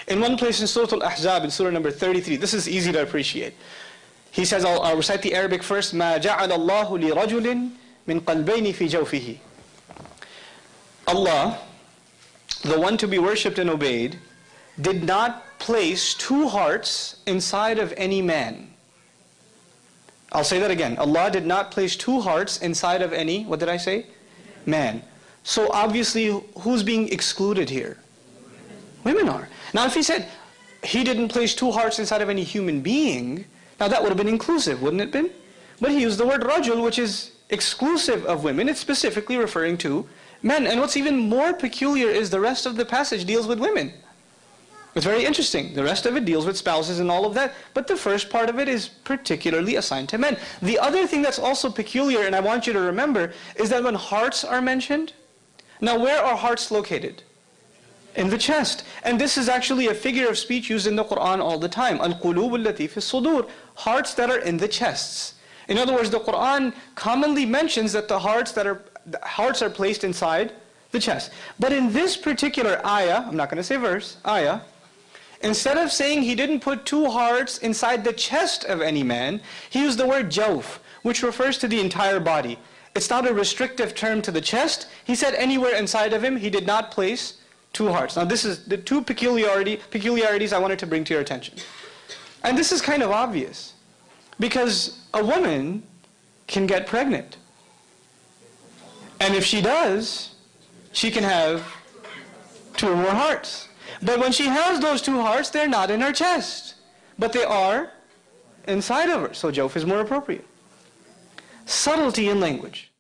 In one place in Surah Al-Ahzab, in Surah number 33, this is easy to appreciate. He says, I'll recite the Arabic first, مَا جَعَلَ اللَّهُ لِرَجُلٍ مِنْ قَلْبَيْنِ فِي جَوْفِهِ. Allah, the one to be worshipped and obeyed, did not place two hearts inside of any man. I'll say that again. Allah did not place two hearts inside of any, what did I say? Man. So obviously, who's being excluded here? Women are. Now if he said, he didn't place two hearts inside of any human being, now that would have been inclusive, wouldn't it have been? But he used the word rajul, which is exclusive of women. It's specifically referring to men. And what's even more peculiar is the rest of the passage deals with women. It's very interesting. The rest of it deals with spouses and all of that. But the first part of it is particularly assigned to men. The other thing that's also peculiar, and I want you to remember, is that when hearts are mentioned, now where are hearts located? In the chest. And this is actually a figure of speech used in the Quran all the time. Al-qulub allati fi sudur. Hearts that are in the chests. In other words, the Quran commonly mentions that the hearts are placed inside the chest. But in this particular ayah, I'm not going to say verse, ayah, instead of saying he didn't put two hearts inside the chest of any man, he used the word jawf, which refers to the entire body. It's not a restrictive term to the chest. He said anywhere inside of him, he did not place two hearts. Now this is the two peculiarities I wanted to bring to your attention. And this is kind of obvious, because a woman can get pregnant. And if she does, she can have two or more hearts. But when she has those two hearts, they're not in her chest, but they are inside of her. So jawf is more appropriate. Subtlety in language.